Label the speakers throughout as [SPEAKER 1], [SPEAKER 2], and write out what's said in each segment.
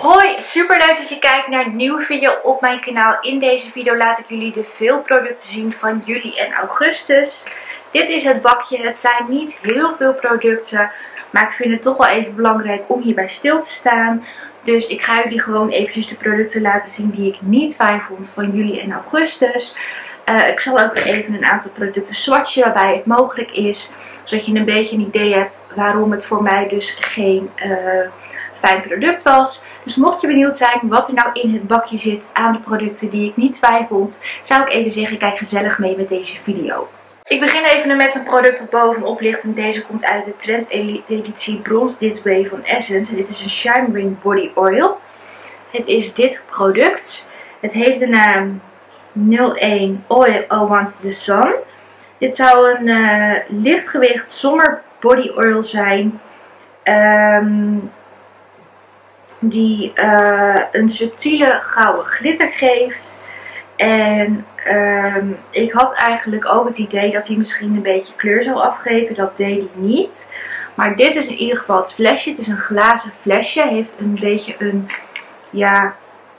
[SPEAKER 1] Hoi, super leuk dat je kijkt naar een nieuwe video op mijn kanaal. In deze video laat ik jullie de veel producten zien van juli en augustus. Dit is het bakje. Het zijn niet heel veel producten, maar ik vind het toch wel even belangrijk om hierbij stil te staan. Dus ik ga jullie gewoon eventjes de producten laten zien die ik niet fijn vond van juli en augustus. Ik zal ook even een aantal producten swatchen waarbij het mogelijk is. Zodat je een beetje een idee hebt waarom het voor mij dus geen fijn product was. Dus mocht je benieuwd zijn wat er nou in het bakje zit aan de producten die ik niet fijn vond, zou ik even zeggen, kijk gezellig mee met deze video. Ik begin even met een product op bovenop lichten. Deze komt uit de Trend editie Bronze This Way van Essence. En dit is een Shine Ring Body Oil. Het is dit product. Het heeft de naam 01 Oil I Want The Sun. Dit zou een lichtgewicht Summer Body Oil zijn. Die een subtiele gouden glitter geeft. En ik had eigenlijk ook het idee dat hij misschien een beetje kleur zou afgeven. Dat deed hij niet. Maar dit is in ieder geval het flesje. Het is een glazen flesje. Heeft een beetje een, ja,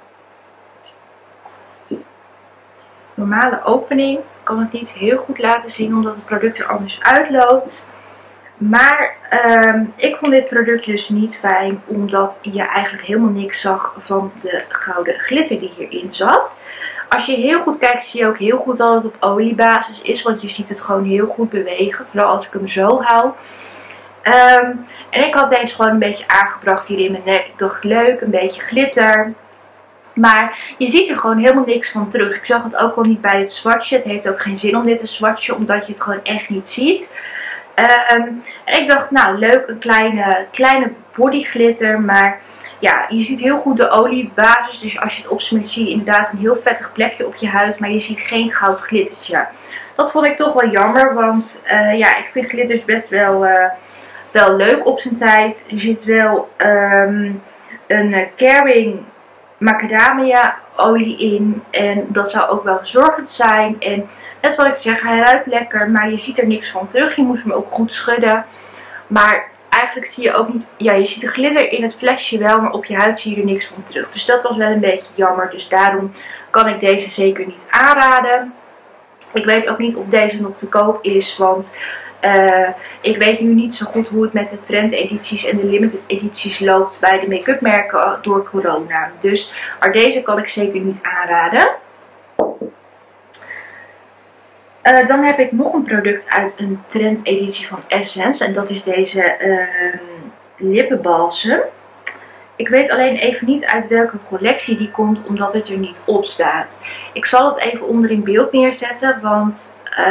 [SPEAKER 1] normale opening. Ik kan het niet heel goed laten zien omdat het product er anders uitloopt. Maar ik vond dit product dus niet fijn, omdat je eigenlijk helemaal niks zag van de gouden glitter die hierin zat. Als je heel goed kijkt, zie je ook heel goed dat het op oliebasis is, want je ziet het gewoon heel goed bewegen, vooral als ik hem zo hou. En ik had deze gewoon een beetje aangebracht hier in mijn nek. Ik dacht leuk, een beetje glitter. Maar je ziet er gewoon helemaal niks van terug. Ik zag het ook al niet bij het swatchen. Het heeft ook geen zin om dit te swatchen, omdat je het gewoon echt niet ziet. En ik dacht, nou leuk, een kleine body glitter. Maar ja, je ziet heel goed de oliebasis. Dus als je het opsmeert zie je inderdaad een heel vettig plekje op je huid. Maar je ziet geen goud glittertje. Dat vond ik toch wel jammer. Want ja, ik vind glitters best wel leuk op zijn tijd. Er zit wel een Caring macadamia olie in. En dat zou ook wel verzorgend zijn. En net wat ik zeg, hij ruikt lekker, maar je ziet er niks van terug. Je moest hem ook goed schudden. Maar eigenlijk zie je ook niet, ja, je ziet de glitter in het flesje wel, maar op je huid zie je er niks van terug. Dus dat was wel een beetje jammer. Dus daarom kan ik deze zeker niet aanraden. Ik weet ook niet of deze nog te koop is, want ik weet nu niet zo goed hoe het met de Trend edities en de limited edities loopt bij de make-up merken door corona. Dus maar deze kan ik zeker niet aanraden. Dan heb ik nog een product uit een Trend editie van Essence. En dat is deze lippenbalsem. Ik weet alleen even niet uit welke collectie die komt, omdat het er niet op staat. Ik zal het even onder in beeld neerzetten, want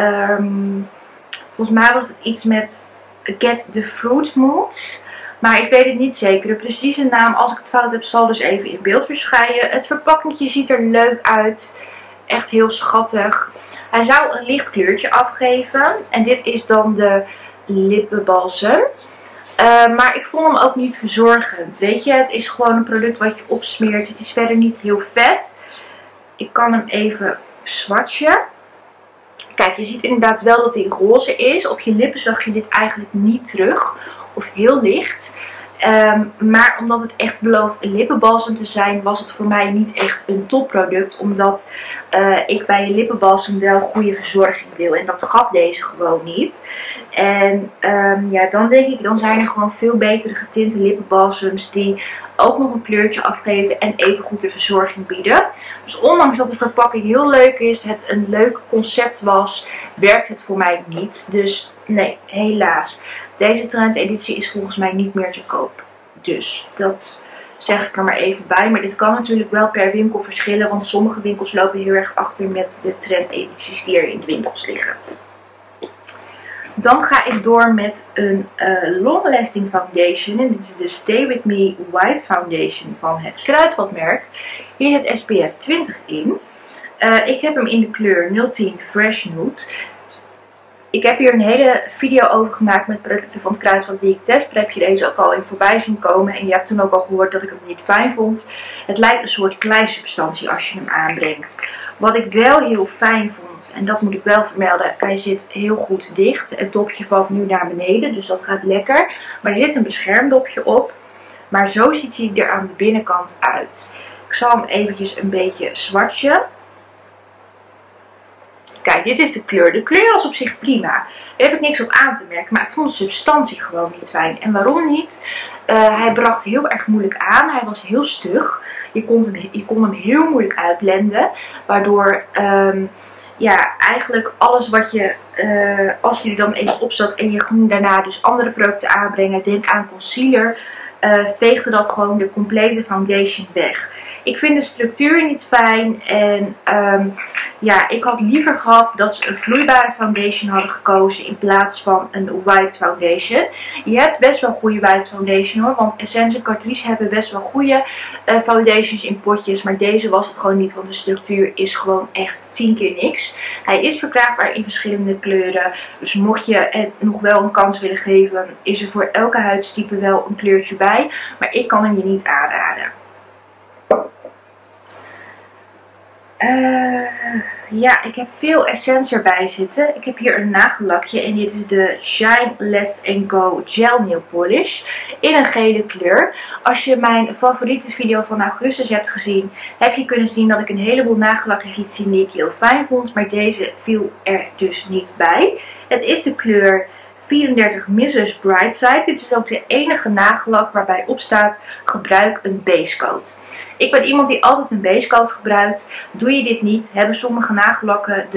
[SPEAKER 1] volgens mij was het iets met Get the Fruit Moods. Maar ik weet het niet zeker. De precieze naam, als ik het fout heb, zal dus even in beeld verschijnen. Het verpakkingje ziet er leuk uit. Echt heel schattig. Hij zou een licht kleurtje afgeven. En dit is dan de lippenbalsem. Maar ik vond hem ook niet verzorgend. Weet je, het is gewoon een product wat je opsmeert. Het is verder niet heel vet. Ik kan hem even swatchen. Kijk, je ziet inderdaad wel dat hij roze is. Op je lippen zag je dit eigenlijk niet terug. Of heel licht. Maar omdat het echt belooft een lippenbalsem te zijn, was het voor mij niet echt een topproduct. Omdat ik bij een lippenbalsem wel goede verzorging wil. En dat gaf deze gewoon niet. En ja, dan denk ik, dan zijn er gewoon veel betere getinte lippenbalsems die ook nog een kleurtje afgeven en even goed de verzorging bieden. Dus ondanks dat de verpakking heel leuk is, het een leuk concept was, werkt het voor mij niet. Dus nee, helaas. Deze Trend editie is volgens mij niet meer te koop. Dus dat zeg ik er maar even bij. Maar dit kan natuurlijk wel per winkel verschillen, want sommige winkels lopen heel erg achter met de Trend edities die er in de winkels liggen. Dan ga ik door met een Long Lasting Foundation. En dit is de Stay With Me White Foundation van het Kruidvatmerk. Hier zit SPF 20 in. Ik heb hem in de kleur 010 Fresh Nude. Ik heb hier een hele video over gemaakt met producten van het Kruidvat die ik test. Daar heb je deze ook al in voorbij zien komen. En je hebt toen ook al gehoord dat ik hem niet fijn vond. Het lijkt een soort kleisubstantie als je hem aanbrengt. Wat ik wel heel fijn vond, en dat moet ik wel vermelden, hij zit heel goed dicht. Het dopje valt nu naar beneden, dus dat gaat lekker. Maar er zit een beschermdopje op. Maar zo ziet hij er aan de binnenkant uit. Ik zal hem eventjes een beetje swatchen. Kijk, dit is de kleur. De kleur was op zich prima. Daar heb ik niks op aan te merken. Maar ik vond de substantie gewoon niet fijn. En waarom niet? Hij bracht heel erg moeilijk aan. Hij was heel stug. Je kon hem heel moeilijk uitblenden. Waardoor ja, eigenlijk alles wat je, als je er dan even op zat en je ging daarna dus andere producten aanbrengen. Denk aan concealer. Veegde dat gewoon de complete foundation weg. Ik vind de structuur niet fijn en ja, ik had liever gehad dat ze een vloeibare foundation hadden gekozen in plaats van een white foundation. Je hebt best wel goede white foundation hoor, want Essence en Catrice hebben best wel goede foundations in potjes, maar deze was het gewoon niet, want de structuur is gewoon echt 10 keer niks. Hij is verkrijgbaar in verschillende kleuren, dus mocht je het nog wel een kans willen geven, is er voor elke huidstype wel een kleurtje bij, maar ik kan hem je niet aanraden. Ja, ik heb veel Essence erbij zitten. Ik heb hier een nagellakje en dit is de Shine Less & Go Gel Nail Polish in een gele kleur. Als je mijn favoriete video van augustus hebt gezien, heb je kunnen zien dat ik een heleboel nagellakjes liet zien die ik heel fijn vond, maar deze viel er dus niet bij. Het is de kleur 34 Mrs. Brightside. Dit is ook de enige nagellak waarbij op staat: gebruik een basecoat. Ik ben iemand die altijd een basecoat gebruikt. Doe je dit niet, hebben sommige nagellakken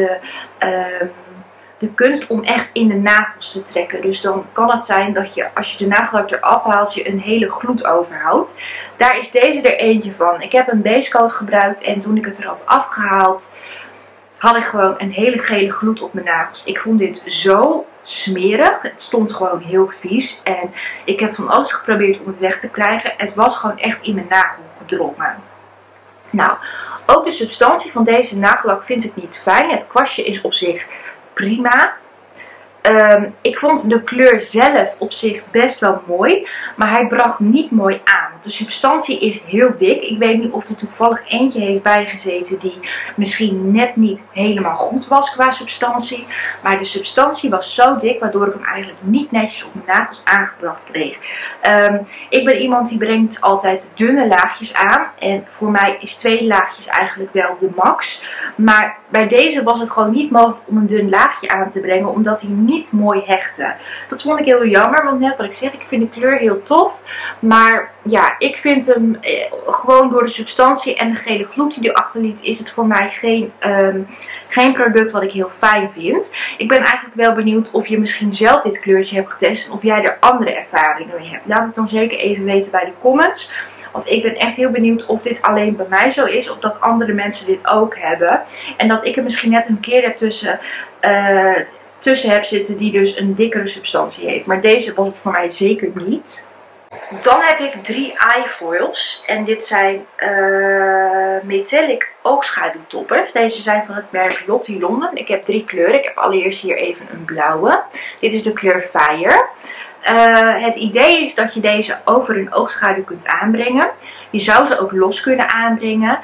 [SPEAKER 1] de kunst om echt in de nagels te trekken. Dus dan kan het zijn dat je, als je de nagellak eraf haalt, je een hele gloed overhoudt. Daar is deze er eentje van. Ik heb een basecoat gebruikt en toen ik het er had afgehaald, had ik gewoon een hele gele gloed op mijn nagels. Ik vond dit zo smerig. Het stond gewoon heel vies. En ik heb van alles geprobeerd om het weg te krijgen. Het was gewoon echt in mijn nagel gedrongen. Nou, ook de substantie van deze nagellak vind ik niet fijn. Het kwastje is op zich prima. Ik vond de kleur zelf op zich best wel mooi, maar hij bracht niet mooi aan. De substantie is heel dik. Ik weet niet of er toevallig eentje heeft bijgezeten die misschien net niet helemaal goed was qua substantie. Maar de substantie was zo dik, waardoor ik hem eigenlijk niet netjes op mijn nagels aangebracht kreeg. Ik ben iemand die brengt altijd dunne laagjes aan. En voor mij is 2 laagjes eigenlijk wel de max. Maar bij deze was het gewoon niet mogelijk om een dun laagje aan te brengen, omdat hij niet mooi hechtte. Dat vond ik heel jammer, want net wat ik zeg, ik vind de kleur heel tof. Maar ja, ik vind hem gewoon door de substantie en de gele gloed die erachter liet, is het voor mij geen product wat ik heel fijn vind. Ik ben eigenlijk wel benieuwd of je misschien zelf dit kleurtje hebt getest en of jij er andere ervaringen mee hebt. Laat het dan zeker even weten bij de comments. Want ik ben echt heel benieuwd of dit alleen bij mij zo is, of dat andere mensen dit ook hebben. En dat ik er misschien net een keer tussen heb zitten die dus een dikkere substantie heeft. Maar deze was het voor mij zeker niet. Dan heb ik 3 eye foils. En dit zijn metallic oogschaduwtoppers. Deze zijn van het merk Lottie London. Ik heb 3 kleuren. Ik heb allereerst hier even een blauwe. Dit is de kleur Fire. Het idee is dat je deze over een oogschaduw kunt aanbrengen. Je zou ze ook los kunnen aanbrengen.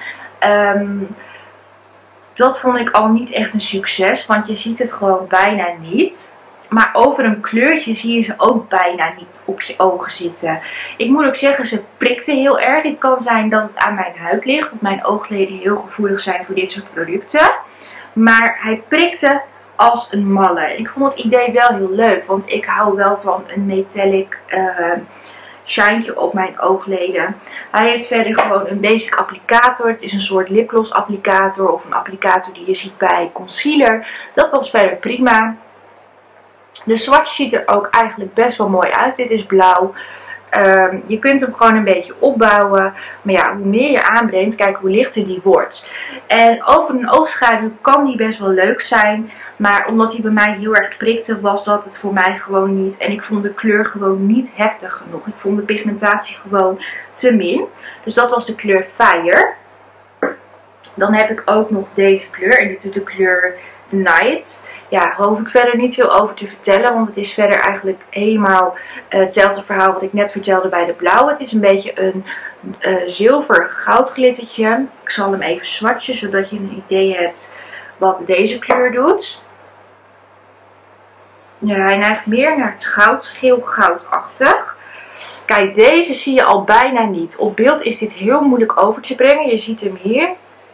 [SPEAKER 1] Dat vond ik al niet echt een succes, want je ziet het gewoon bijna niet. Maar over een kleurtje zie je ze ook bijna niet op je ogen zitten. Ik moet ook zeggen, ze prikte heel erg. Het kan zijn dat het aan mijn huid ligt, dat mijn oogleden heel gevoelig zijn voor dit soort producten. Maar hij prikte als een malle. Ik vond het idee wel heel leuk, want ik hou wel van een metallic shineje op mijn oogleden. Hij heeft verder gewoon een basic applicator. Het is een soort lipgloss applicator of een applicator die je ziet bij concealer. Dat was verder prima. De swatch ziet er ook eigenlijk best wel mooi uit. Dit is blauw. Je kunt hem gewoon een beetje opbouwen. Maar ja, hoe meer je aanbrengt, kijk hoe lichter die wordt. En over een oogschaduw kan die best wel leuk zijn. Maar omdat hij bij mij heel erg prikte, was dat het voor mij gewoon niet. En ik vond de kleur gewoon niet heftig genoeg. Ik vond de pigmentatie gewoon te min. Dus dat was de kleur Fire. Dan heb ik ook nog deze kleur. En dit is de kleur Night. Ja, daar hoef ik verder niet veel over te vertellen. Want het is verder eigenlijk helemaal hetzelfde verhaal wat ik net vertelde bij de blauwe. Het is een beetje een zilver goud glittertje. Ik zal hem even swatchen, zodat je een idee hebt wat deze kleur doet. Ja, hij neigt meer naar het goud, geel-goudachtig. Kijk, deze zie je al bijna niet. Op beeld is dit heel moeilijk over te brengen. Je ziet hem hier.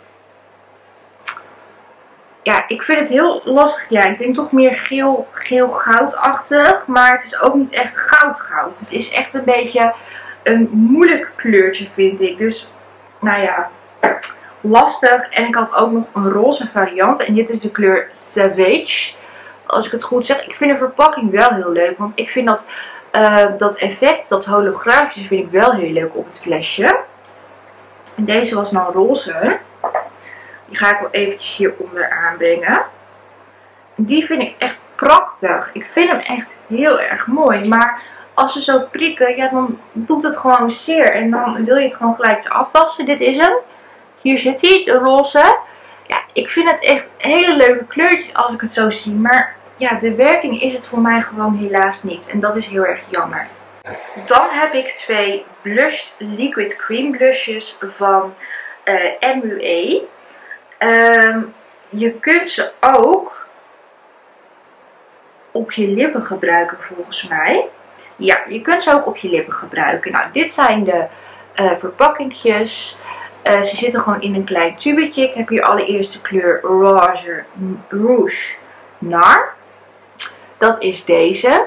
[SPEAKER 1] Ja, ik vind het heel lastig. Ja, ik denk toch meer geel-goudachtig. Maar het is ook niet echt goud-goud. Het is echt een beetje een moeilijk kleurtje, vind ik. Dus, nou ja, lastig. En ik had ook nog een roze variant. En dit is de kleur Savage. Als ik het goed zeg. Ik vind de verpakking wel heel leuk. Want ik vind dat effect, dat holografische, vind ik wel heel leuk op het flesje. En deze was nou roze. Die ga ik wel eventjes hieronder aanbrengen. Die vind ik echt prachtig. Ik vind hem echt heel erg mooi. Maar als ze zo prikken, ja, dan doet het gewoon zeer. En dan wil je het gewoon gelijk afwassen. Dit is hem. Hier zit hij, de roze. Ja, ik vind het echt hele leuke kleurtjes als ik het zo zie. Maar ja, de werking is het voor mij gewoon helaas niet. En dat is heel erg jammer. Dan heb ik twee Blushed Liquid Cream Blushes van MUA. Je kunt ze ook op je lippen gebruiken volgens mij. Ja, je kunt ze ook op je lippen gebruiken. Nou, dit zijn de verpakkingjes. Ze zitten gewoon in een klein tubetje. Ik heb hier allereerst de kleur Rouge Nar. Dat is deze.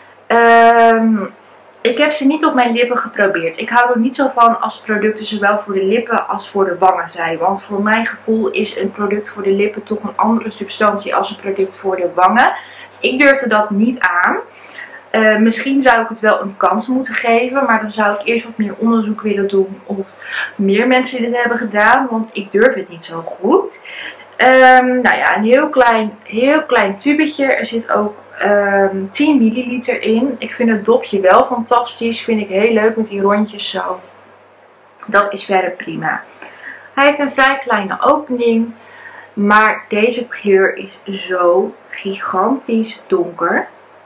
[SPEAKER 1] Ik heb ze niet op mijn lippen geprobeerd. Ik hou er niet zo van als producten zowel voor de lippen als voor de wangen zijn. Want voor mijn gevoel is een product voor de lippen toch een andere substantie als een product voor de wangen. Dus ik durfde dat niet aan. Misschien zou ik het wel een kans moeten geven. Maar dan zou ik eerst wat meer onderzoek willen doen of meer mensen dit hebben gedaan. Want ik durf het niet zo goed. Nou ja, een heel klein tubetje. Er zit ook 10 milliliter in. Ik vind het dopje wel fantastisch. Vind ik heel leuk met die rondjes zo. Dat is verder prima. Hij heeft een vrij kleine opening. Maar deze kleur is zo gigantisch donker.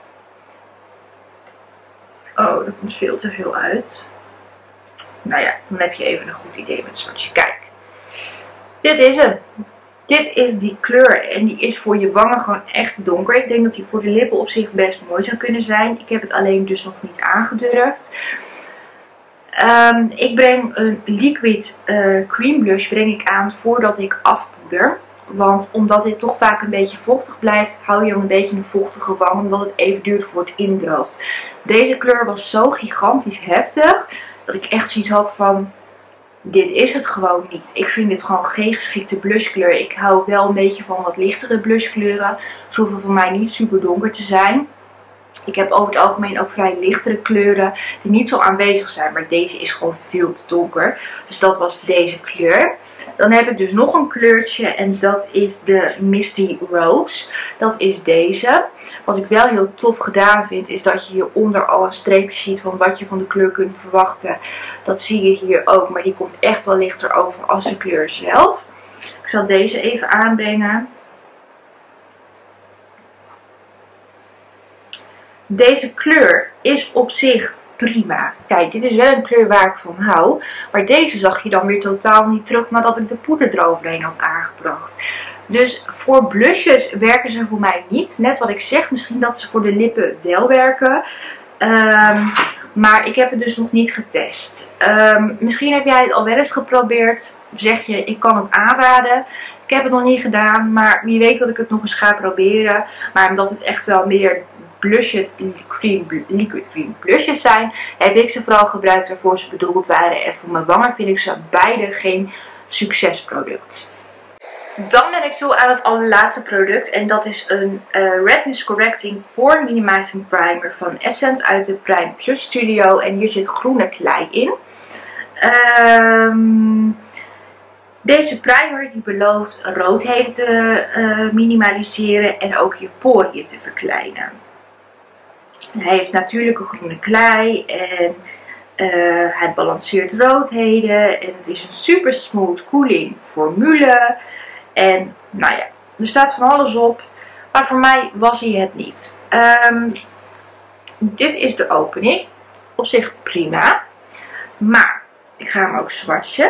[SPEAKER 1] Oh, er komt veel te veel uit. Nou ja, dan heb je even een goed idee met zwartje. Kijk. Dit is hem. Dit is die kleur en die is voor je wangen gewoon echt donker. Ik denk dat die voor de lippen op zich best mooi zou kunnen zijn. Ik heb het alleen dus nog niet aangedurfd. Ik breng een liquid cream blush aan voordat ik afpoeder. Want omdat dit toch vaak een beetje vochtig blijft, hou je dan een beetje een vochtige wang. Omdat het even duurt voor het indroogt. Deze kleur was zo gigantisch heftig dat ik echt zoiets had van: dit is het gewoon niet. Ik vind dit gewoon geen geschikte blushkleur. Ik hou wel een beetje van wat lichtere blushkleuren. Ze hoeven voor mij niet super donker te zijn. Ik heb over het algemeen ook vrij lichtere kleuren die niet zo aanwezig zijn. Maar deze is gewoon veel te donker. Dus dat was deze kleur. Dan heb ik dus nog een kleurtje en dat is de Misty Rose. Dat is deze. Wat ik wel heel tof gedaan vind is dat je hieronder al een streepje ziet van wat je van de kleur kunt verwachten. Dat zie je hier ook, maar die komt echt wel lichter over als de kleur zelf. Ik zal deze even aanbrengen. Deze kleur is op zich prima. Kijk, dit is wel een kleur waar ik van hou. Maar deze zag je dan weer totaal niet terug nadat ik de poeder eroverheen had aangebracht. Dus voor blushes werken ze voor mij niet. Net wat ik zeg, misschien dat ze voor de lippen wel werken. Maar ik heb het dus nog niet getest. Misschien heb jij het al wel eens geprobeerd. Zeg je, ik kan het aanraden. Ik heb het nog niet gedaan, maar wie weet dat ik het nog eens ga proberen. Maar omdat het echt wel meer liquid cream blushes zijn, heb ik ze vooral gebruikt waarvoor ze bedoeld waren. En voor mijn wangen vind ik ze beide geen succesproduct. Dan ben ik toe aan het allerlaatste product. En dat is een Redness Correcting Pore Minimizing Primer van Essence uit de Prime Plus Studio. En hier zit groene klei in. Deze primer die belooft roodheden te minimaliseren en ook je poriën te verkleinen. Hij heeft natuurlijke groene klei en hij balanceert roodheden. En het is een super smooth cooling formule. En nou ja, er staat van alles op. Maar voor mij was hij het niet. Dit is de opening. Op zich prima. Maar ik ga hem ook swatchen.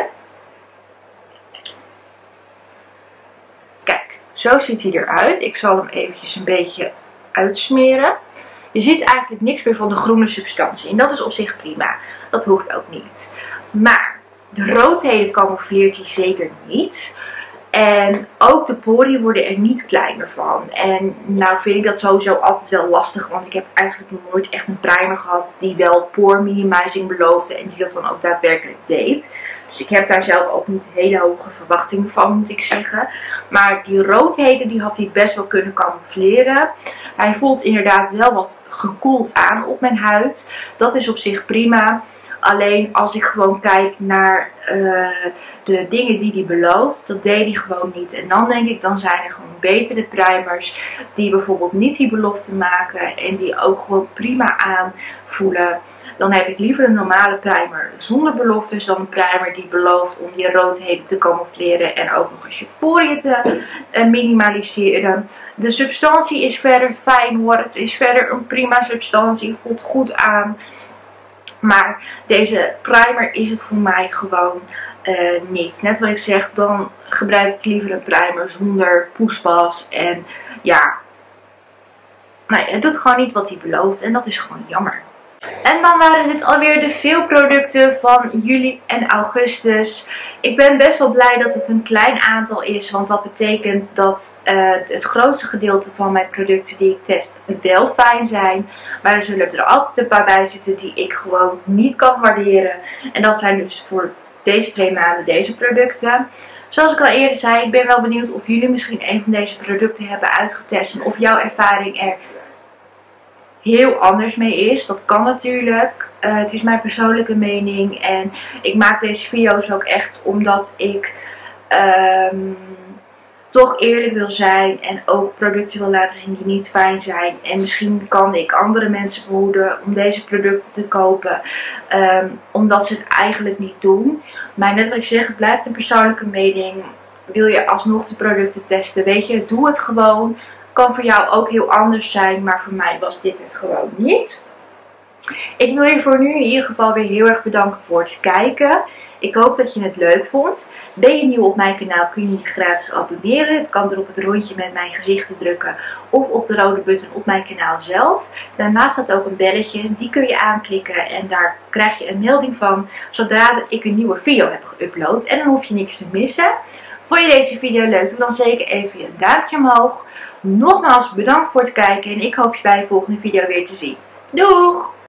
[SPEAKER 1] Kijk, zo ziet hij eruit. Ik zal hem eventjes een beetje uitsmeren. Je ziet eigenlijk niks meer van de groene substantie. En dat is op zich prima. Dat hoeft ook niet. Maar de roodheden camoufleert hij zeker niet. En ook de poriën worden er niet kleiner van. En nou vind ik dat sowieso altijd wel lastig. Want ik heb eigenlijk nog nooit echt een primer gehad die wel pore minimizing beloofde. En die dat dan ook daadwerkelijk deed. Dus ik heb daar zelf ook niet hele hoge verwachtingen van, moet ik zeggen. Maar die roodheden die had hij best wel kunnen camoufleren. Hij voelt inderdaad wel wat gekoeld aan op mijn huid. Dat is op zich prima. Alleen als ik gewoon kijk naar de dingen die hij belooft, dat deed hij gewoon niet. En dan denk ik, dan zijn er gewoon betere primers die bijvoorbeeld niet die belofte maken en die ook gewoon prima aanvoelen. Dan heb ik liever een normale primer zonder beloftes dan een primer die belooft om je roodheden te camoufleren en ook nog eens je poriën te minimaliseren. De substantie is verder fijn hoor, het is verder een prima substantie, voelt goed aan. Maar deze primer is het voor mij gewoon niet. Net wat ik zeg, dan gebruik ik liever een primer zonder poespas. En ja, nee, het doet gewoon niet wat hij belooft en dat is gewoon jammer. En dan waren dit alweer de veel producten van juli en augustus. Ik ben best wel blij dat het een klein aantal is. Want dat betekent dat het grootste gedeelte van mijn producten die ik test wel fijn zijn. Maar er zullen er altijd een paar bij zitten die ik gewoon niet kan waarderen. En dat zijn dus voor deze 2 maanden deze producten. Zoals ik al eerder zei, ik ben wel benieuwd of jullie misschien een van deze producten hebben uitgetest. En of jouw ervaring er heel anders mee is. Dat kan natuurlijk. Het is mijn persoonlijke mening. En ik maak deze video's ook echt omdat ik toch eerlijk wil zijn. En ook producten wil laten zien die niet fijn zijn. En misschien kan ik andere mensen behoeden om deze producten te kopen. Omdat ze het eigenlijk niet doen. Maar net wat ik zeg, het blijft een persoonlijke mening. Wil je alsnog de producten testen? Weet je, doe het gewoon. Kan voor jou ook heel anders zijn, maar voor mij was dit het gewoon niet. Ik wil je voor nu in ieder geval weer heel erg bedanken voor het kijken. Ik hoop dat je het leuk vond. Ben je nieuw op mijn kanaal, kun je je gratis abonneren. Het kan door op het rondje met mijn gezicht te drukken of op de rode button op mijn kanaal zelf. Daarnaast staat ook een belletje, die kun je aanklikken en daar krijg je een melding van zodra ik een nieuwe video heb geüpload. En dan hoef je niks te missen. Vond je deze video leuk? Doe dan zeker even een duimpje omhoog. Nogmaals bedankt voor het kijken en ik hoop je bij de volgende video weer te zien. Doeg!